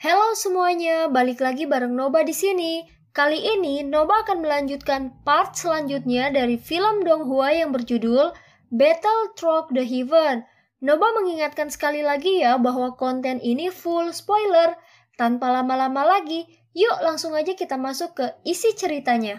Halo semuanya, balik lagi bareng Noba di sini. Kali ini Noba akan melanjutkan part selanjutnya dari film Donghua yang berjudul Battle Through the Heaven. Noba mengingatkan sekali lagi ya bahwa konten ini full spoiler. Tanpa lama-lama lagi, yuk langsung aja kita masuk ke isi ceritanya.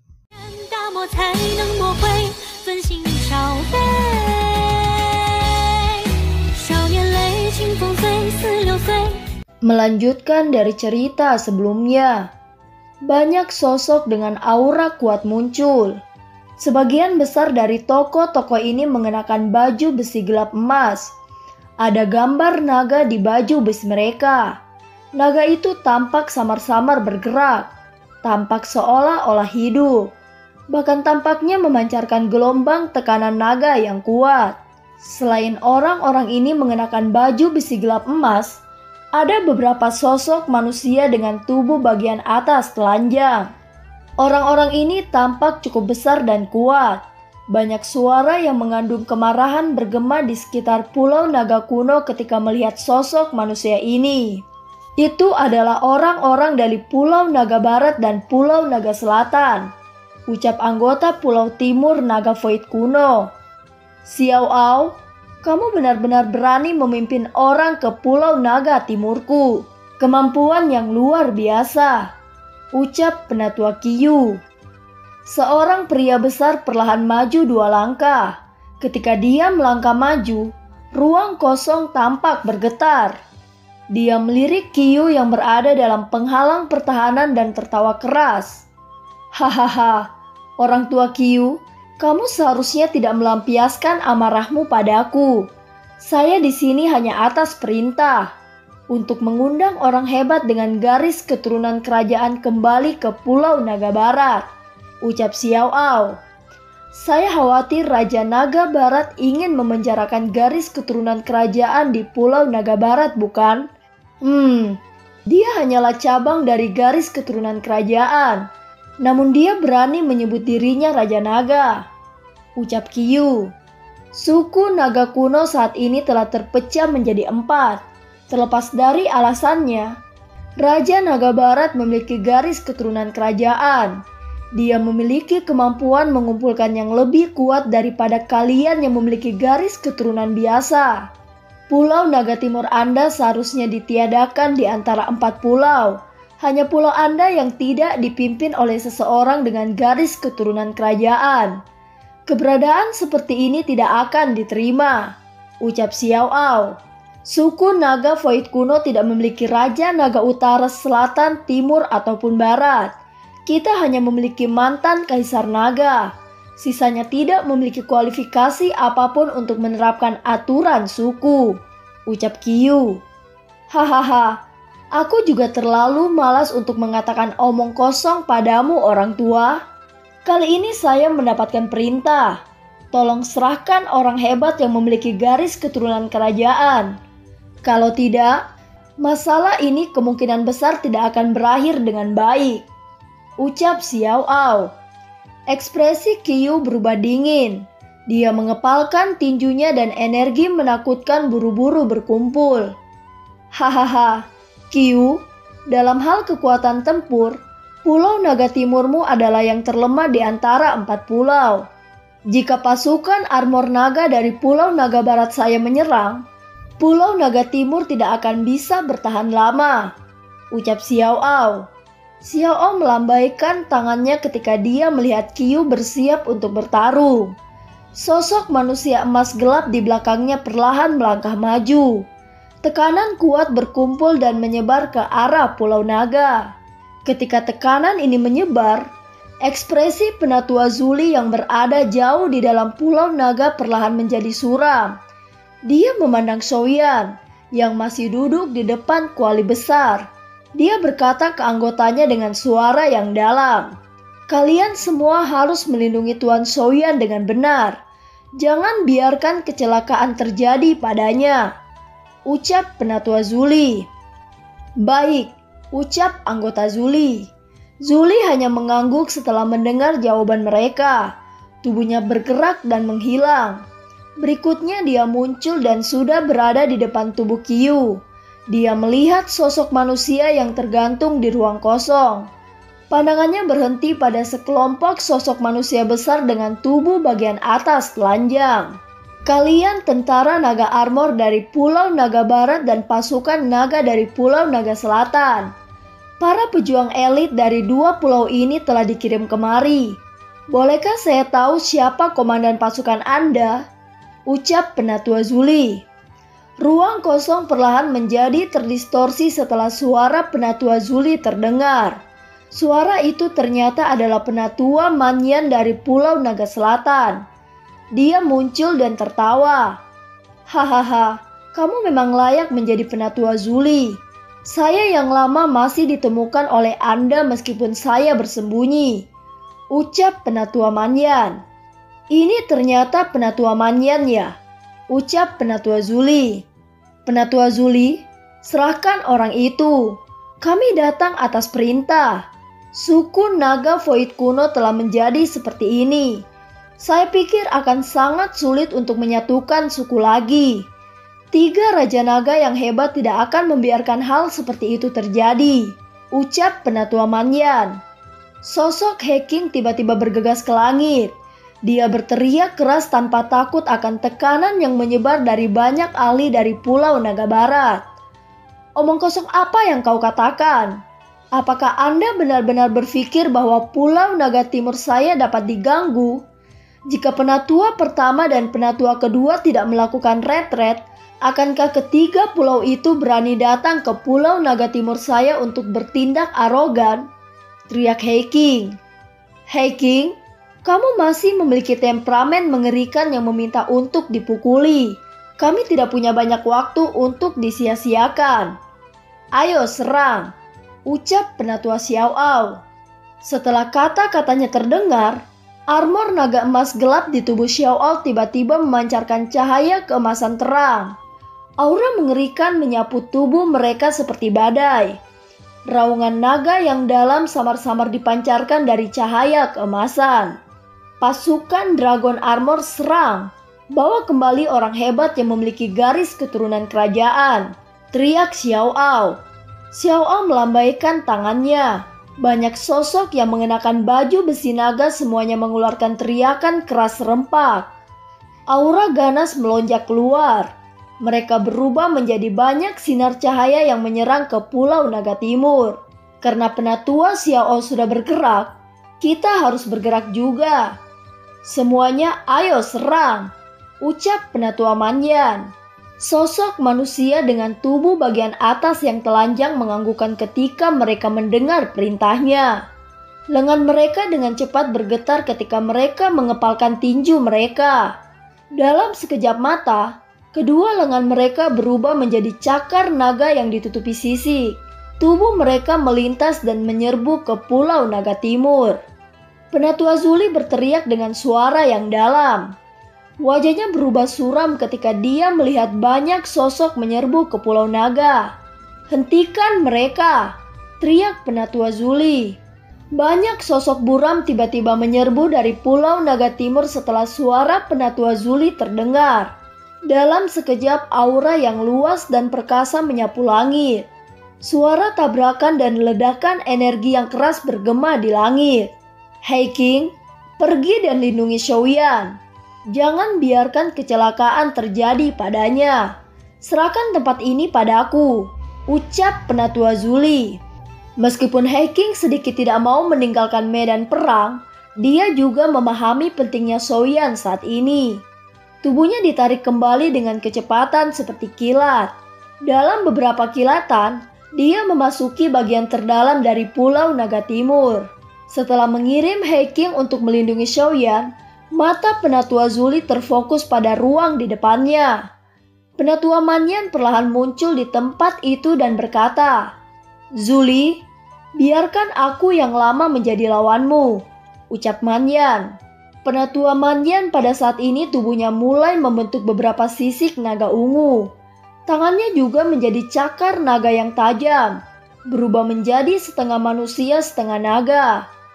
Melanjutkan dari cerita sebelumnya, banyak sosok dengan aura kuat muncul. Sebagian besar dari tokoh-tokoh ini mengenakan baju besi gelap emas. Ada gambar naga di baju besi mereka. Naga itu tampak samar-samar bergerak, tampak seolah-olah hidup. Bahkan tampaknya memancarkan gelombang tekanan naga yang kuat. Selain orang-orang ini mengenakan baju besi gelap emas, ada beberapa sosok manusia dengan tubuh bagian atas telanjang. Orang-orang ini tampak cukup besar dan kuat. Banyak suara yang mengandung kemarahan bergema di sekitar Pulau Naga Kuno ketika melihat sosok manusia ini. Itu adalah orang-orang dari Pulau Naga Barat dan Pulau Naga Selatan, ucap anggota Pulau Timur Naga Void Kuno. Xiao Ao, kamu benar-benar berani memimpin orang ke Pulau Naga Timurku. Kemampuan yang luar biasa, ucap Penatua Qiyu. Seorang pria besar perlahan maju 2 langkah. Ketika dia melangkah maju, ruang kosong tampak bergetar. Dia melirik Qiyu yang berada dalam penghalang pertahanan dan tertawa keras. Hahaha, orang tua Qiyu, kamu seharusnya tidak melampiaskan amarahmu padaku. Saya di sini hanya atas perintah untuk mengundang orang hebat dengan garis keturunan kerajaan kembali ke Pulau Naga Barat, ucap Xiao Ao. Saya khawatir Raja Naga Barat ingin memenjarakan garis keturunan kerajaan di Pulau Naga Barat, bukan? Dia hanyalah cabang dari garis keturunan kerajaan. Namun dia berani menyebut dirinya Raja Naga, ucap Qiyu. Suku Naga Kuno saat ini telah terpecah menjadi 4. Terlepas dari alasannya, Raja Naga Barat memiliki garis keturunan kerajaan. Dia memiliki kemampuan mengumpulkan yang lebih kuat daripada kalian yang memiliki garis keturunan biasa. Pulau Naga Timur Anda seharusnya ditiadakan di antara 4 pulau. Hanya pulau Anda yang tidak dipimpin oleh seseorang dengan garis keturunan kerajaan. Keberadaan seperti ini tidak akan diterima, ucap Xiao Ao. Suku Naga Void Kuno tidak memiliki Raja Naga Utara, Selatan, Timur, ataupun Barat. Kita hanya memiliki mantan Kaisar Naga. Sisanya tidak memiliki kualifikasi apapun untuk menerapkan aturan suku, ucap Qiyu. Hahaha. Aku juga terlalu malas untuk mengatakan omong kosong padamu, orang tua. Kali ini saya mendapatkan perintah. Tolong serahkan orang hebat yang memiliki garis keturunan kerajaan. Kalau tidak, masalah ini kemungkinan besar tidak akan berakhir dengan baik, ucap Xiao Ao. Ekspresi Qiyu berubah dingin. Dia mengepalkan tinjunya dan energi menakutkan buru-buru berkumpul. Hahaha. Qiyu, dalam hal kekuatan tempur, Pulau Naga Timurmu adalah yang terlemah di antara 4 pulau. Jika pasukan armor naga dari Pulau Naga Barat saya menyerang, Pulau Naga Timur tidak akan bisa bertahan lama, ucap Xiao Ao. Xiao Ao melambaikan tangannya ketika dia melihat Qiyu bersiap untuk bertarung. Sosok manusia emas gelap di belakangnya perlahan melangkah maju. Tekanan kuat berkumpul dan menyebar ke arah Pulau Naga. Ketika tekanan ini menyebar, ekspresi Penatua Zuli yang berada jauh di dalam Pulau Naga perlahan menjadi suram. Dia memandang Souyan yang masih duduk di depan kuali besar. Dia berkata ke anggotanya dengan suara yang dalam, "Kalian semua harus melindungi Tuan Souyan dengan benar. Jangan biarkan kecelakaan terjadi padanya," ucap Penatua Zuli. Baik, ucap anggota Zuli. Zuli hanya mengangguk setelah mendengar jawaban mereka. Tubuhnya bergerak dan menghilang. Berikutnya dia muncul dan sudah berada di depan tubuh Qiyu. Dia melihat sosok manusia yang tergantung di ruang kosong. Pandangannya berhenti pada sekelompok sosok manusia besar dengan tubuh bagian atas telanjang. Kalian tentara naga armor dari Pulau Naga Barat dan pasukan naga dari Pulau Naga Selatan. Para pejuang elit dari dua pulau ini telah dikirim kemari. Bolehkah saya tahu siapa komandan pasukan Anda? Ucap Penatua Zuli. Ruang kosong perlahan menjadi terdistorsi setelah suara Penatua Zuli terdengar. Suara itu ternyata adalah Penatua Manyan dari Pulau Naga Selatan. Dia muncul dan tertawa. Hahaha, kamu memang layak menjadi Penatua Zuli. Saya yang lama masih ditemukan oleh Anda meskipun saya bersembunyi. Ucap Penatua Manyan. Ini ternyata Penatua Manyan ya? Ucap Penatua Zuli. Penatua Zuli, serahkan orang itu. Kami datang atas perintah. Suku Naga Void kuno telah menjadi seperti ini. Saya pikir akan sangat sulit untuk menyatukan suku lagi. 3 Raja Naga yang hebat tidak akan membiarkan hal seperti itu terjadi. Ucap Penatua Manyan. Sosok Heking tiba-tiba bergegas ke langit. Dia berteriak keras tanpa takut akan tekanan yang menyebar dari banyak ahli dari Pulau Naga Barat. Omong kosong apa yang kau katakan? Apakah Anda benar-benar berpikir bahwa Pulau Naga Timur saya dapat diganggu? Jika Penatua pertama dan Penatua kedua tidak melakukan retret, akankah ketiga pulau itu berani datang ke Pulau Naga Timur saya untuk bertindak arogan? Teriak Heking. Heking, kamu masih memiliki temperamen mengerikan yang meminta untuk dipukuli. Kami tidak punya banyak waktu untuk disia-siakan. Ayo serang, ucap Penatua Xiaoao. Setelah kata-katanya terdengar, armor naga emas gelap di tubuh Xiaoao tiba-tiba memancarkan cahaya keemasan terang. Aura mengerikan menyapu tubuh mereka seperti badai. Raungan naga yang dalam samar-samar dipancarkan dari cahaya keemasan. Pasukan Dragon Armor serang. Bawa kembali orang hebat yang memiliki garis keturunan kerajaan. Teriak Xiaoao. Xiaoao melambaikan tangannya. Banyak sosok yang mengenakan baju besi naga semuanya mengeluarkan teriakan keras serempak. Aura ganas melonjak keluar. Mereka berubah menjadi banyak sinar cahaya yang menyerang ke Pulau Naga Timur. Karena Penatua Xiaoao sudah bergerak, kita harus bergerak juga. Semuanya ayo serang, ucap Penatua Manyan. Sosok manusia dengan tubuh bagian atas yang telanjang menganggukkan ketika mereka mendengar perintahnya. Lengan mereka dengan cepat bergetar ketika mereka mengepalkan tinju mereka. Dalam sekejap mata, kedua lengan mereka berubah menjadi cakar naga yang ditutupi sisik. Tubuh mereka melintas dan menyerbu ke Pulau Naga Timur. Penatua Zuli berteriak dengan suara yang dalam. Wajahnya berubah suram ketika dia melihat banyak sosok menyerbu ke Pulau Naga. Hentikan mereka, teriak Penatua Zuli. Banyak sosok buram tiba-tiba menyerbu dari Pulau Naga Timur setelah suara Penatua Zuli terdengar. Dalam sekejap aura yang luas dan perkasa menyapu langit. Suara tabrakan dan ledakan energi yang keras bergema di langit. Heking, pergi dan lindungi Xiaoyan. Jangan biarkan kecelakaan terjadi padanya. Serahkan tempat ini padaku, ucap Penatua Zuli. Meskipun Heking sedikit tidak mau meninggalkan medan perang, dia juga memahami pentingnya Xiaoyan saat ini. Tubuhnya ditarik kembali dengan kecepatan seperti kilat. Dalam beberapa kilatan, dia memasuki bagian terdalam dari Pulau Naga Timur. Setelah mengirim Heking untuk melindungi Xiaoyan, mata Penatua Zuli terfokus pada ruang di depannya. Penatua Manyan perlahan muncul di tempat itu dan berkata, Zuli, biarkan aku yang lama menjadi lawanmu, ucap Manyan. Penatua Manyan pada saat ini tubuhnya mulai membentuk beberapa sisik naga ungu. Tangannya juga menjadi cakar naga yang tajam, berubah menjadi setengah manusia setengah naga.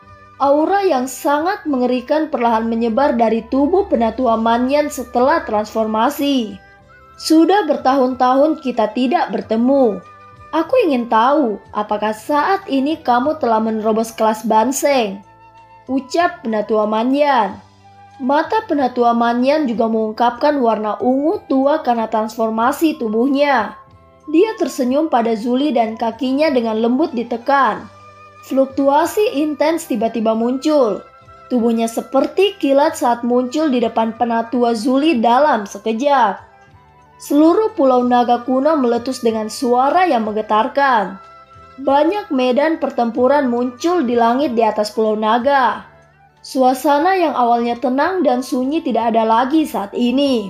Aura yang sangat mengerikan perlahan menyebar dari tubuh Penatua Manyan setelah transformasi. Sudah bertahun-tahun kita tidak bertemu. Aku ingin tahu apakah saat ini kamu telah menerobos kelas Banseng, ucap Penatua Manyan. Mata Penatua Manyan juga mengungkapkan warna ungu tua karena transformasi tubuhnya. Dia tersenyum pada Zuli dan kakinya dengan lembut ditekan. Fluktuasi intens tiba-tiba muncul. Tubuhnya seperti kilat saat muncul di depan Penatua Zuli dalam sekejap. Seluruh pulau naga kuno meletus dengan suara yang menggetarkan. Banyak medan pertempuran muncul di langit di atas pulau naga. Suasana yang awalnya tenang dan sunyi tidak ada lagi saat ini.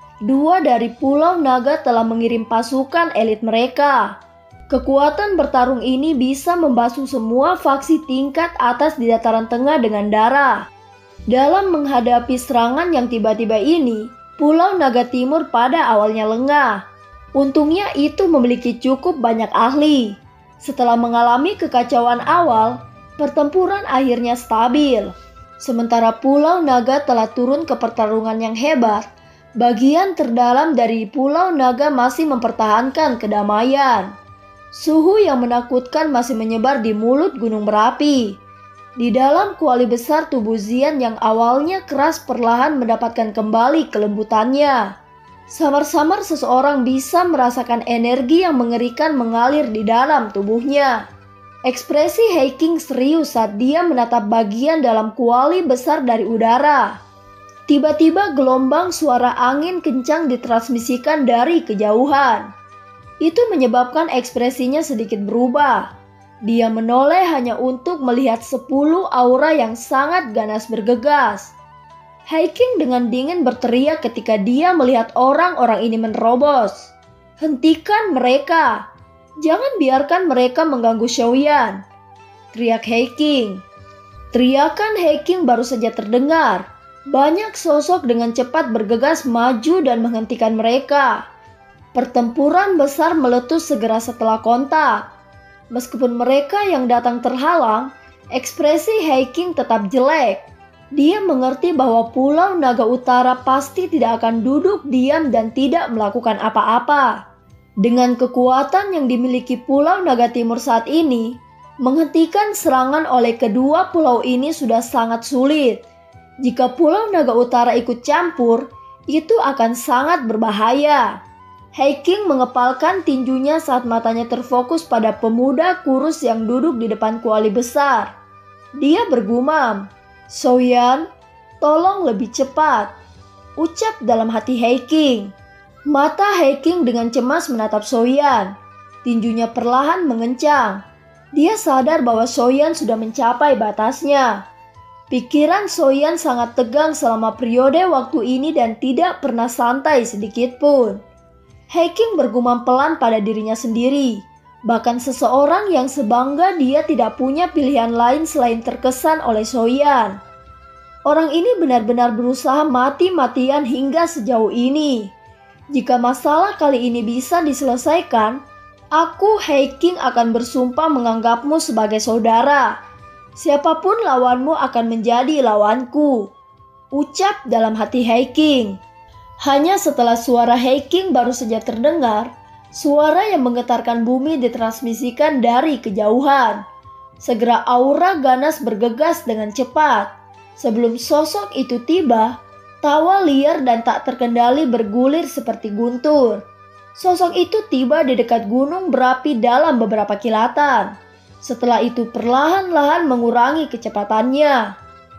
2 dari pulau naga telah mengirim pasukan elit mereka. Kekuatan bertarung ini bisa membasuh semua faksi tingkat atas di dataran tengah dengan darah. Dalam menghadapi serangan yang tiba-tiba ini, Pulau Naga Timur pada awalnya lengah. Untungnya itu memiliki cukup banyak ahli. Setelah mengalami kekacauan awal, pertempuran akhirnya stabil. Sementara Pulau Naga telah turun ke pertarungan yang hebat, bagian terdalam dari Pulau Naga masih mempertahankan kedamaian. Suhu yang menakutkan masih menyebar di mulut gunung berapi. Di dalam kuali besar tubuh Xian yang awalnya keras perlahan mendapatkan kembali kelembutannya. Samar-samar seseorang bisa merasakan energi yang mengerikan mengalir di dalam tubuhnya. Ekspresi Heiking serius saat dia menatap bagian dalam kuali besar dari udara. Tiba-tiba gelombang suara angin kencang ditransmisikan dari kejauhan. Itu menyebabkan ekspresinya sedikit berubah. Dia menoleh hanya untuk melihat 10 aura yang sangat ganas bergegas. Heiking dengan dingin berteriak ketika dia melihat orang-orang ini menerobos. "Hentikan mereka! Jangan biarkan mereka mengganggu Xiaoyan!" teriak Heiking. Teriakan Heiking baru saja terdengar. Banyak sosok dengan cepat bergegas maju dan menghentikan mereka. Pertempuran besar meletus segera setelah kontak. Meskipun mereka yang datang terhalang, ekspresi Heiking tetap jelek. Dia mengerti bahwa Pulau Naga Utara pasti tidak akan duduk diam dan tidak melakukan apa-apa. Dengan kekuatan yang dimiliki Pulau Naga Timur saat ini, menghentikan serangan oleh kedua pulau ini sudah sangat sulit. Jika Pulau Naga Utara ikut campur, itu akan sangat berbahaya. Heiking mengepalkan tinjunya saat matanya terfokus pada pemuda kurus yang duduk di depan kuali besar. Dia bergumam, "Xiaoyan, tolong lebih cepat," ucap dalam hati Heiking. Mata Heiking dengan cemas menatap Xiaoyan. Tinjunya perlahan mengencang. Dia sadar bahwa Xiaoyan sudah mencapai batasnya. Pikiran Xiaoyan sangat tegang selama periode waktu ini dan tidak pernah santai sedikit pun. Heiking bergumam pelan pada dirinya sendiri. Bahkan seseorang yang sebangga dia tidak punya pilihan lain selain terkesan oleh Xiaoyan. Orang ini benar-benar berusaha mati-matian hingga sejauh ini. Jika masalah kali ini bisa diselesaikan, aku Heiking akan bersumpah menganggapmu sebagai saudara. Siapapun lawanmu akan menjadi lawanku, ucap dalam hati Heiking. Hanya setelah suara Heiking baru saja terdengar, suara yang menggetarkan bumi ditransmisikan dari kejauhan. Segera aura ganas bergegas dengan cepat. Sebelum sosok itu tiba, tawa liar dan tak terkendali bergulir seperti guntur. Sosok itu tiba di dekat gunung berapi dalam beberapa kilatan. Setelah itu perlahan-lahan mengurangi kecepatannya.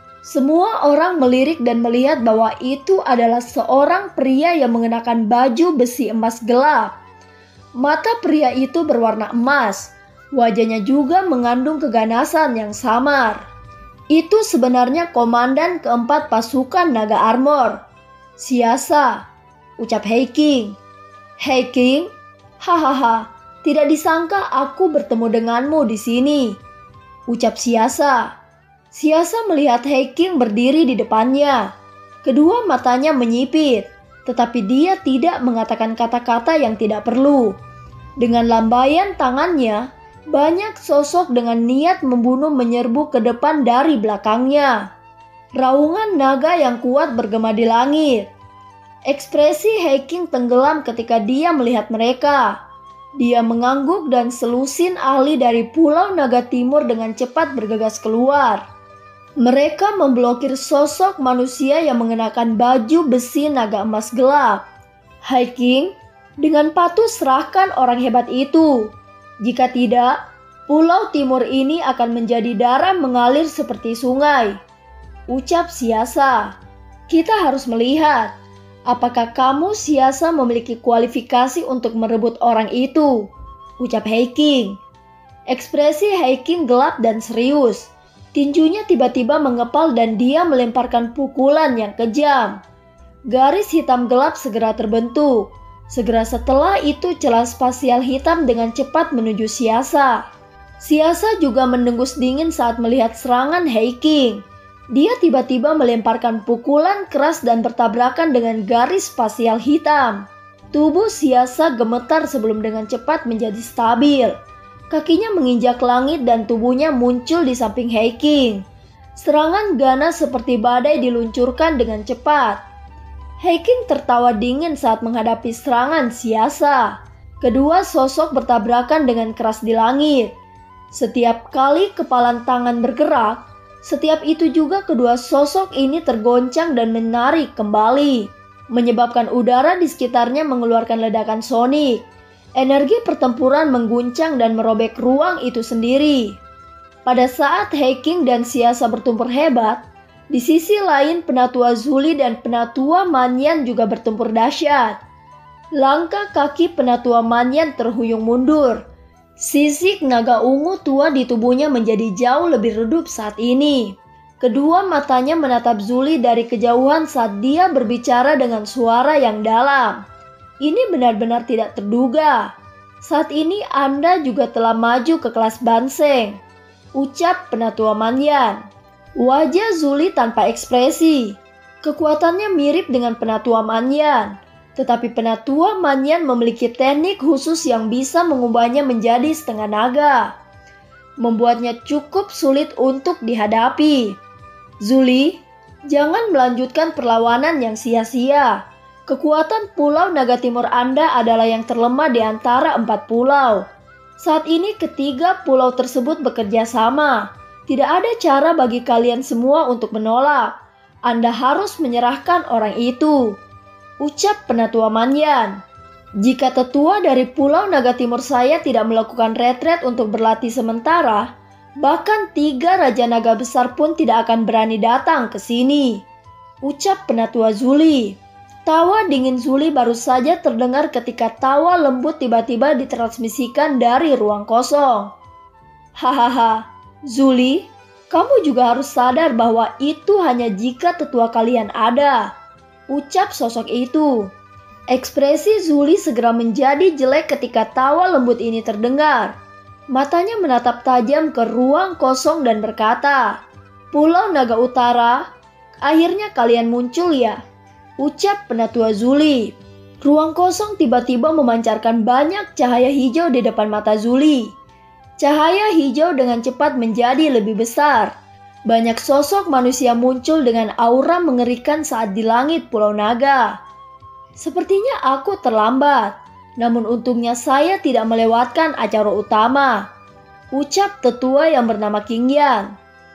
Semua orang melirik dan melihat bahwa itu adalah seorang pria yang mengenakan baju besi emas gelap. Mata pria itu berwarna emas. Wajahnya juga mengandung keganasan yang samar. Itu sebenarnya komandan keempat pasukan naga armor. "Siasa," ucap Heiking. "Heiking? Hahaha, tidak disangka aku bertemu denganmu di sini," ucap Siasa. Siasa melihat Heiking berdiri di depannya. Kedua matanya menyipit, tetapi dia tidak mengatakan kata-kata yang tidak perlu. Dengan lambaian tangannya, banyak sosok dengan niat membunuh menyerbu ke depan dari belakangnya. Raungan naga yang kuat bergema di langit. Ekspresi Hiking tenggelam ketika dia melihat mereka. Dia mengangguk dan selusin ahli dari Pulau Naga Timur dengan cepat bergegas keluar. Mereka memblokir sosok manusia yang mengenakan baju besi naga emas gelap. Hiking, dengan patuh serahkan orang hebat itu. Jika tidak, Pulau Timur ini akan menjadi darah mengalir seperti sungai. Ucap Siasa. Kita harus melihat. Apakah kamu Siasa memiliki kualifikasi untuk merebut orang itu? Ucap Hiking. Ekspresi Hiking gelap dan serius. Tinjunya tiba-tiba mengepal dan dia melemparkan pukulan yang kejam. Garis hitam gelap segera terbentuk. Segera setelah itu celah spasial hitam dengan cepat menuju Siasa. Siasa juga mendengus dingin saat melihat serangan Hiking. Dia tiba-tiba melemparkan pukulan keras dan bertabrakan dengan garis spasial hitam. Tubuh Siasa gemetar sebelum dengan cepat menjadi stabil. Kakinya menginjak langit dan tubuhnya muncul di samping Hiking. Serangan ganas seperti badai diluncurkan dengan cepat. Hiking tertawa dingin saat menghadapi serangan Siasa. Kedua sosok bertabrakan dengan keras di langit. Setiap kali kepalan tangan bergerak, setiap itu juga kedua sosok ini tergoncang dan menarik kembali, menyebabkan udara di sekitarnya mengeluarkan ledakan sonik. Energi pertempuran mengguncang dan merobek ruang itu sendiri. Pada saat Hiking dan Siasa bertempur hebat, di sisi lain Penatua Zuli dan Penatua Manyan juga bertempur dahsyat. Langkah kaki Penatua Manyan terhuyung mundur. Sisik naga ungu tua di tubuhnya menjadi jauh lebih redup saat ini. Kedua matanya menatap Zuli dari kejauhan saat dia berbicara dengan suara yang dalam. Ini benar-benar tidak terduga. Saat ini Anda juga telah maju ke kelas Banseng. Ucap Penatua Manyan. Wajah Zuli tanpa ekspresi. Kekuatannya mirip dengan Penatua Manyan. Tetapi Penatua Manyan memiliki teknik khusus yang bisa mengubahnya menjadi setengah naga. Membuatnya cukup sulit untuk dihadapi. Zuli, jangan melanjutkan perlawanan yang sia-sia. Kekuatan Pulau Naga Timur Anda adalah yang terlemah di antara 4 pulau. Saat ini ketiga pulau tersebut bekerja sama. Tidak ada cara bagi kalian semua untuk menolak. Anda harus menyerahkan orang itu. Ucap Penatua Manyan. Jika tetua dari Pulau Naga Timur saya tidak melakukan retret untuk berlatih sementara, bahkan 3 Raja Naga Besar pun tidak akan berani datang ke sini. Ucap Penatua Zuli. Tawa dingin Zuli baru saja terdengar ketika tawa lembut tiba-tiba ditransmisikan dari ruang kosong. Hahaha, Zuli, kamu juga harus sadar bahwa itu hanya jika tetua kalian ada. Ucap sosok itu. Ekspresi Zuli segera menjadi jelek ketika tawa lembut ini terdengar. Matanya menatap tajam ke ruang kosong dan berkata, Pulau Naga Utara, akhirnya kalian muncul ya? Ucap Penatua Zuli. Ruang kosong tiba-tiba memancarkan banyak cahaya hijau di depan mata Zuli. Cahaya hijau dengan cepat menjadi lebih besar. Banyak sosok manusia muncul dengan aura mengerikan saat di langit Pulau Naga. Sepertinya aku terlambat, namun untungnya saya tidak melewatkan acara utama. Ucap tetua yang bernama Qingyan.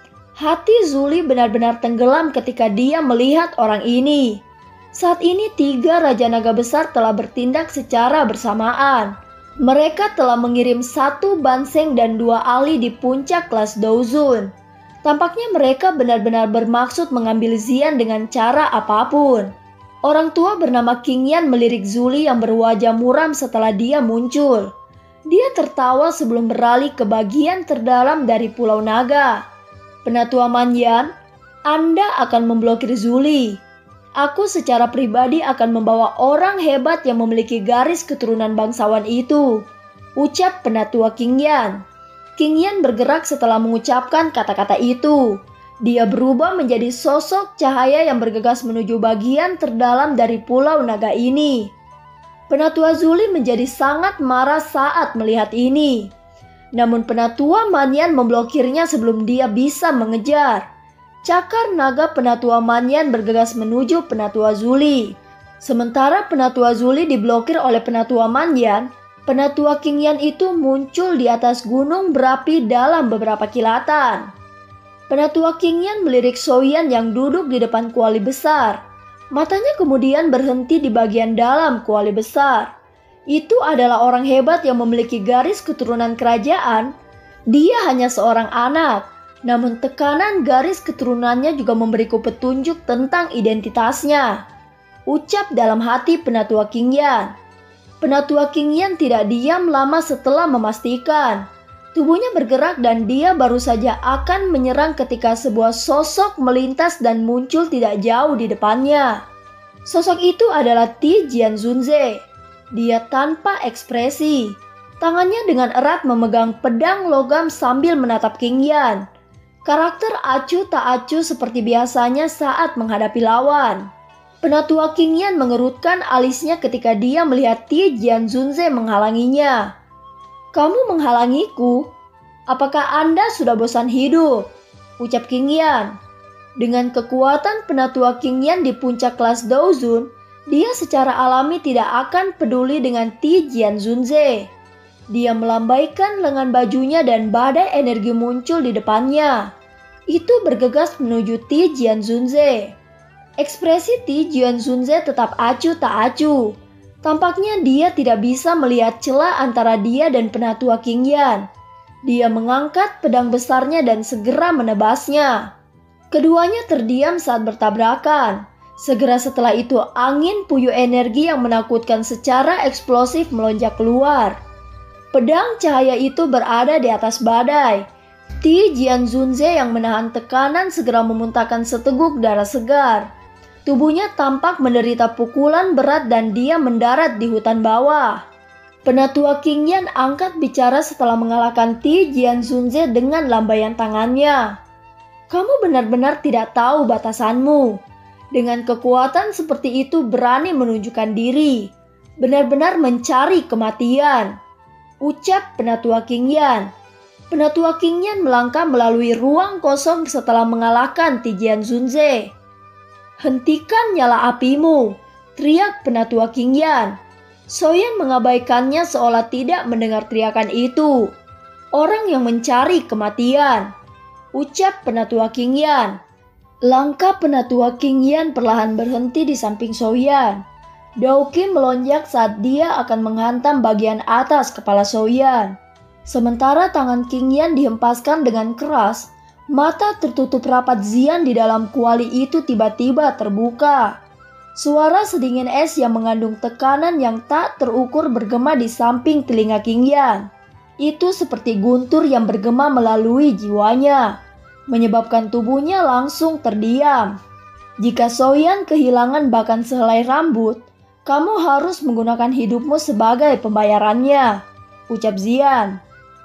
Hati Zuli benar-benar tenggelam ketika dia melihat orang ini. Saat ini 3 Raja Naga Besar telah bertindak secara bersamaan. Mereka telah mengirim 1 Banseng dan 2 ahli di puncak kelas Douzun. Tampaknya mereka benar-benar bermaksud mengambil Xian dengan cara apapun. Orang tua bernama Qingyan melirik Zuli yang berwajah muram setelah dia muncul. Dia tertawa sebelum beralih ke bagian terdalam dari Pulau Naga. Penatua Manyan, Anda akan memblokir Zuli. Aku secara pribadi akan membawa orang hebat yang memiliki garis keturunan bangsawan itu. Ucap Penatua Qingyan. Qingyan bergerak setelah mengucapkan kata-kata itu. Dia berubah menjadi sosok cahaya yang bergegas menuju bagian terdalam dari Pulau Naga ini. Penatua Zuli menjadi sangat marah saat melihat ini. Namun Penatua Manyan memblokirnya sebelum dia bisa mengejar. Cakar naga Penatua Manyan bergegas menuju Penatua Zuli. Sementara Penatua Zuli diblokir oleh Penatua Manyan, Penatua Qingyan itu muncul di atas gunung berapi dalam beberapa kilatan. Penatua Qingyan melirik Soyan yang duduk di depan kuali besar. Matanya kemudian berhenti di bagian dalam kuali besar. Itu adalah orang hebat yang memiliki garis keturunan kerajaan. Dia hanya seorang anak, namun tekanan garis keturunannya juga memberiku petunjuk tentang identitasnya. Ucap dalam hati Penatua Qingyan. Penatua Qingyan tidak diam lama setelah memastikan. Tubuhnya bergerak dan dia baru saja akan menyerang ketika sebuah sosok melintas dan muncul tidak jauh di depannya. Sosok itu adalah Ti Jianzunze. Dia tanpa ekspresi. Tangannya dengan erat memegang pedang logam sambil menatap Qingyan. Karakter acuh tak acuh seperti biasanya saat menghadapi lawan. Penatua Qingyan mengerutkan alisnya ketika dia melihat Ti Jianzunze menghalanginya. "Kamu menghalangiku? Apakah Anda sudah bosan hidup?" ucap Qingyan. Dengan kekuatan Penatua Qingyan di puncak kelas Daozun, dia secara alami tidak akan peduli dengan Ti Jianzunze. Dia melambaikan lengan bajunya dan badai energi muncul di depannya. Itu bergegas menuju Ti Jianzunze. Ekspresi Ti Jianzunze tetap acuh tak acuh. Tampaknya dia tidak bisa melihat celah antara dia dan Penatua Qingyan. Dia mengangkat pedang besarnya dan segera menebasnya. Keduanya terdiam saat bertabrakan. Segera setelah itu angin puyuh energi yang menakutkan secara eksplosif melonjak keluar. Pedang cahaya itu berada di atas badai. Ti Jianzunze yang menahan tekanan segera memuntahkan seteguk darah segar. Tubuhnya tampak menderita pukulan berat dan dia mendarat di hutan bawah. Penatua Qingyan angkat bicara setelah mengalahkan Ti Jianzunze dengan lambaian tangannya. "Kamu benar-benar tidak tahu batasanmu. Dengan kekuatan seperti itu berani menunjukkan diri. Benar-benar mencari kematian," ucap Penatua Qingyan. Penatua Qingyan melangkah melalui ruang kosong setelah mengalahkan Ti Jianzunze. "Hentikan nyala apimu," teriak Penatua Qingyan. Soyan mengabaikannya seolah tidak mendengar teriakan itu. "Orang yang mencari kematian," ucap Penatua Qingyan. Langkah Penatua Qingyan perlahan berhenti di samping Soyan. Daoqi melonjak saat dia akan menghantam bagian atas kepala Soyan. Sementara tangan Qingyan dihempaskan dengan keras, mata tertutup rapat Xian di dalam kuali itu tiba-tiba terbuka. Suara sedingin es yang mengandung tekanan yang tak terukur bergema di samping telinga Qingyan. Itu seperti guntur yang bergema melalui jiwanya, menyebabkan tubuhnya langsung terdiam. "Jika Soyan kehilangan bahkan sehelai rambut, kamu harus menggunakan hidupmu sebagai pembayarannya," ucap Xian.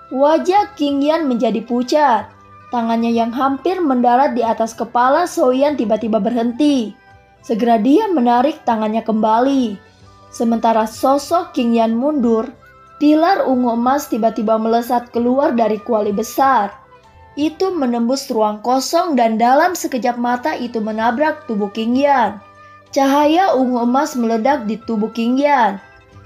Wajah Qingyan menjadi pucat. Tangannya yang hampir mendarat di atas kepala Soyan tiba-tiba berhenti. Segera dia menarik tangannya kembali. Sementara sosok Qingyan mundur, pilar ungu emas tiba-tiba melesat keluar dari kuali besar. Itu menembus ruang kosong dan dalam sekejap mata itu menabrak tubuh Qingyan. Cahaya ungu emas meledak di tubuh Qingyan.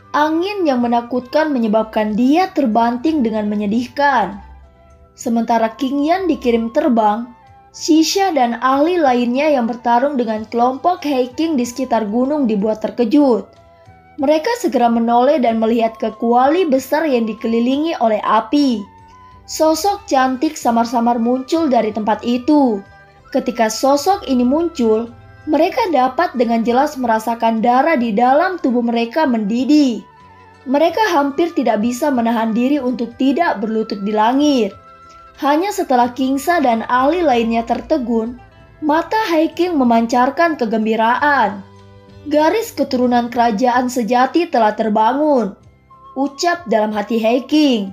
Angin yang menakutkan menyebabkan dia terbanting dengan menyedihkan. Sementara Qingyan dikirim terbang, Xisha dan ahli lainnya yang bertarung dengan kelompok Heiking di sekitar gunung dibuat terkejut. Mereka segera menoleh dan melihat ke kuali besar yang dikelilingi oleh api. Sosok cantik samar-samar muncul dari tempat itu. Ketika sosok ini muncul, mereka dapat dengan jelas merasakan darah di dalam tubuh mereka mendidih. Mereka hampir tidak bisa menahan diri untuk tidak berlutut di langit. Hanya setelah Kingsa dan ahli lainnya tertegun, mata Heiking memancarkan kegembiraan. "Garis keturunan kerajaan sejati telah terbangun," ucap dalam hati Heiking.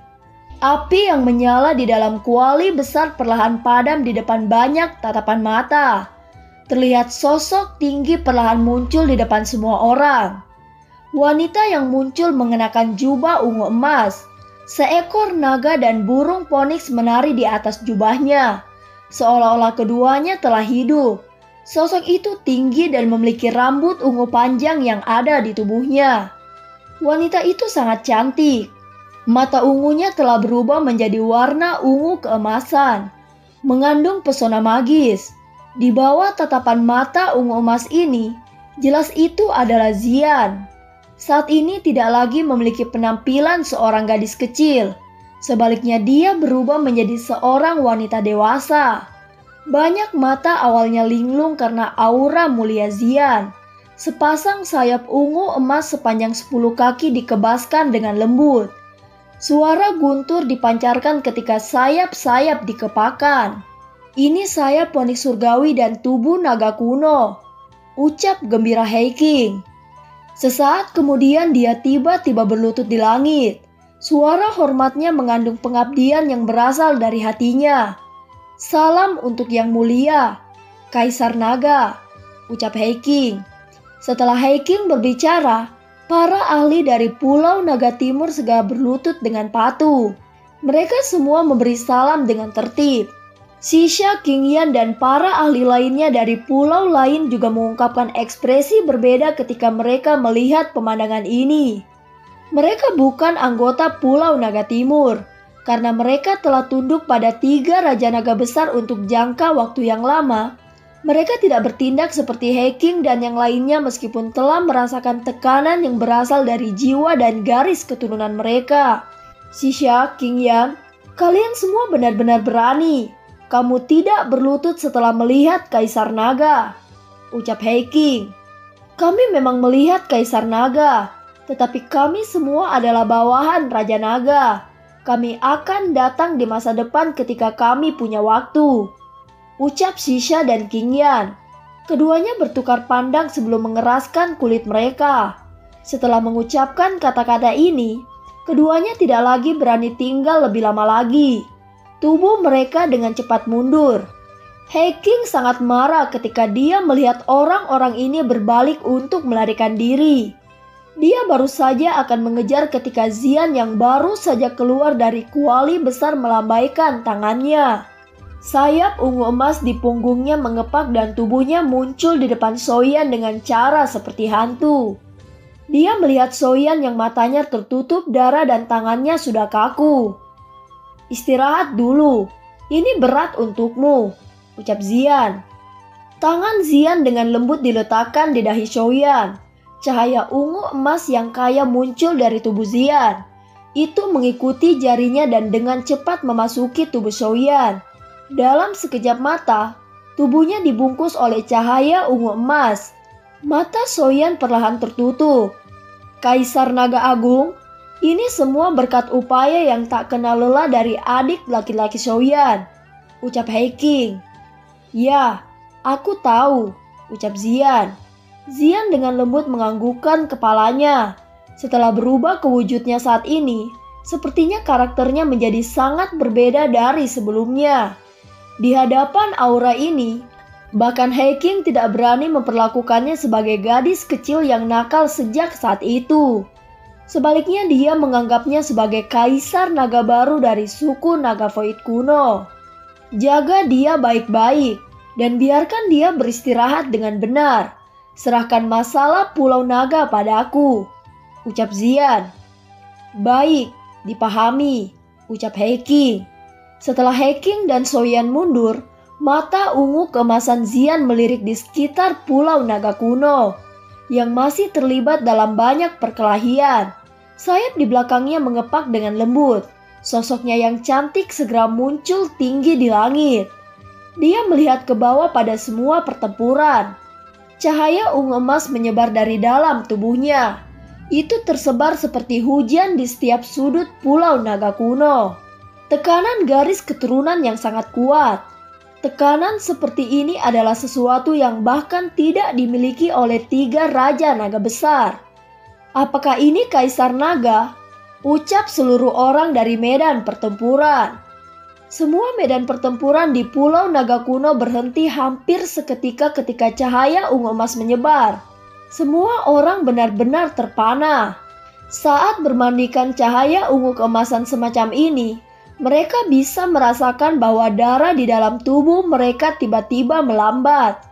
Api yang menyala di dalam kuali besar perlahan padam di depan banyak tatapan mata. Terlihat sosok tinggi perlahan muncul di depan semua orang. Wanita yang muncul mengenakan jubah ungu emas. Seekor naga dan burung poniks menari di atas jubahnya. Seolah-olah keduanya telah hidup. Sosok itu tinggi dan memiliki rambut ungu panjang yang ada di tubuhnya. Wanita itu sangat cantik. Mata ungunya telah berubah menjadi warna ungu keemasan, mengandung pesona magis. Di bawah tatapan mata ungu emas ini, jelas itu adalah Xian. Saat ini tidak lagi memiliki penampilan seorang gadis kecil. Sebaliknya dia berubah menjadi seorang wanita dewasa. Banyak mata awalnya linglung karena aura mulia Xian. Sepasang sayap ungu emas sepanjang 10 kaki dikebaskan dengan lembut. Suara guntur dipancarkan ketika sayap-sayap dikepakan. Ini sayap wanita surgawi dan tubuh naga kuno, ucap gembira Hei King. Sesaat kemudian dia tiba-tiba berlutut di langit. Suara hormatnya mengandung pengabdian yang berasal dari hatinya. Salam untuk yang mulia, Kaisar Naga, ucap Hei King. Setelah Hei King berbicara, para ahli dari Pulau Naga Timur segera berlutut dengan patuh. Mereka semua memberi salam dengan tertib. Xisha, King Yan, dan para ahli lainnya dari pulau lain juga mengungkapkan ekspresi berbeda ketika mereka melihat pemandangan ini. Mereka bukan anggota Pulau Naga Timur, karena mereka telah tunduk pada 3 Raja Naga Besar untuk jangka waktu yang lama. Mereka tidak bertindak seperti Hei King dan yang lainnya meskipun telah merasakan tekanan yang berasal dari jiwa dan garis keturunan mereka. Xisha, King Yan, kalian semua benar-benar berani. Kamu tidak berlutut setelah melihat Kaisar Naga, ucap Hei King. Kami memang melihat Kaisar Naga, tetapi kami semua adalah bawahan Raja Naga. Kami akan datang di masa depan ketika kami punya waktu, ucap Xisha dan King Yan. Keduanya bertukar pandang sebelum mengeraskan kulit mereka. Setelah mengucapkan kata-kata ini, keduanya tidak lagi berani tinggal lebih lama lagi. Tubuh mereka dengan cepat mundur. Hei King sangat marah ketika dia melihat orang-orang ini berbalik untuk melarikan diri. Dia baru saja akan mengejar ketika Xian yang baru saja keluar dari kuali besar melambaikan tangannya. Sayap ungu emas di punggungnya mengepak dan tubuhnya muncul di depan Soyan dengan cara seperti hantu. Dia melihat Soyan yang matanya tertutup darah dan tangannya sudah kaku. Istirahat dulu, ini berat untukmu, ucap Xian. Tangan Xian dengan lembut diletakkan di dahi Soyan. Cahaya ungu emas yang kaya muncul dari tubuh Xian. Itu mengikuti jarinya dan dengan cepat memasuki tubuh Soyan. Dalam sekejap mata, tubuhnya dibungkus oleh cahaya ungu emas. Mata Soyan perlahan tertutup. Kaisar Naga Agung, ini semua berkat upaya yang tak kenal lelah dari adik laki-laki Soyan, ucap Hei King. Ya, aku tahu, ucap Xian. Xian dengan lembut menganggukkan kepalanya. Setelah berubah ke wujudnya saat ini, sepertinya karakternya menjadi sangat berbeda dari sebelumnya. Di hadapan aura ini, bahkan Hei King tidak berani memperlakukannya sebagai gadis kecil yang nakal sejak saat itu. Sebaliknya dia menganggapnya sebagai kaisar naga baru dari suku Naga Void kuno. Jaga dia baik-baik dan biarkan dia beristirahat dengan benar. Serahkan masalah Pulau Naga padaku, ucap Xian. Baik, dipahami, ucap Hei King. Setelah Hei King dan Soyan mundur, mata ungu keemasan Xian melirik di sekitar Pulau Naga kuno yang masih terlibat dalam banyak perkelahian. Sayap di belakangnya mengepak dengan lembut. Sosoknya yang cantik segera muncul tinggi di langit. Dia melihat ke bawah pada semua pertempuran. Cahaya ungu emas menyebar dari dalam tubuhnya. Itu tersebar seperti hujan di setiap sudut Pulau Naga kuno. Tekanan garis keturunan yang sangat kuat. Tekanan seperti ini adalah sesuatu yang bahkan tidak dimiliki oleh 3 Raja Naga Besar. Apakah ini Kaisar Naga? Ucap seluruh orang dari medan pertempuran. Semua medan pertempuran di Pulau Naga kuno berhenti hampir seketika ketika cahaya ungu emas menyebar. Semua orang benar-benar terpana. Saat bermandikan cahaya ungu keemasan semacam ini, mereka bisa merasakan bahwa darah di dalam tubuh mereka tiba-tiba melambat.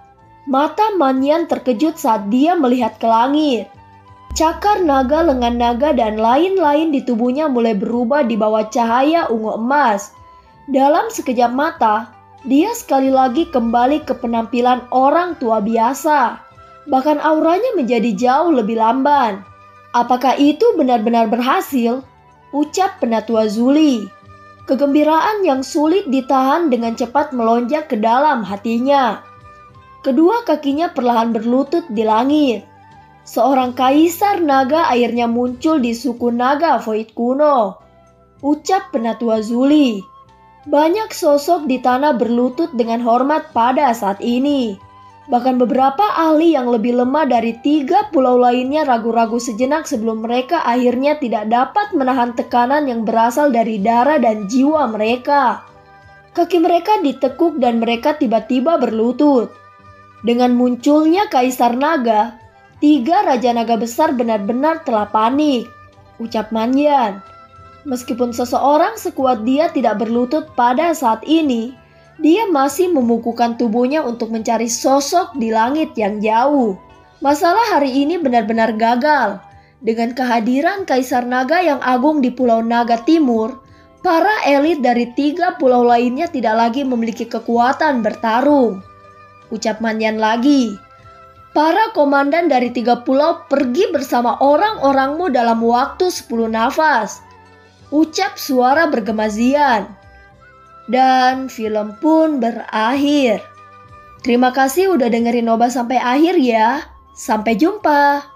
Mata Manyan terkejut saat dia melihat ke langit. Cakar naga, lengan naga, dan lain-lain di tubuhnya mulai berubah di bawah cahaya ungu emas. Dalam sekejap mata, dia sekali lagi kembali ke penampilan orang tua biasa. Bahkan auranya menjadi jauh lebih lamban. Apakah itu benar-benar berhasil? Ucap Penatua Zuli. Kegembiraan yang sulit ditahan dengan cepat melonjak ke dalam hatinya. Kedua kakinya perlahan berlutut di langit. Seorang kaisar naga akhirnya muncul di suku naga Void kuno. Ucap Penatua Zuli. Banyak sosok di tanah berlutut dengan hormat pada saat ini. Bahkan beberapa ahli yang lebih lemah dari 3 pulau lainnya ragu-ragu sejenak sebelum mereka akhirnya tidak dapat menahan tekanan yang berasal dari darah dan jiwa mereka. Kaki mereka ditekuk dan mereka tiba-tiba berlutut. Dengan munculnya Kaisar Naga, 3 Raja Naga besar benar-benar telah panik. Ucap Manyan. Meskipun seseorang sekuat dia tidak berlutut pada saat ini, dia masih membukukan tubuhnya untuk mencari sosok di langit yang jauh. Masalah hari ini benar-benar gagal. Dengan kehadiran Kaisar Naga yang agung di Pulau Naga Timur, para elit dari 3 pulau lainnya tidak lagi memiliki kekuatan bertarung. Ucap Manyan lagi. Para komandan dari 3 pulau pergi bersama orang-orangmu dalam waktu 10 nafas. Ucap suara bergema Zian. Dan film pun berakhir. Terima kasih udah dengerin Nobah sampai akhir ya. Sampai jumpa.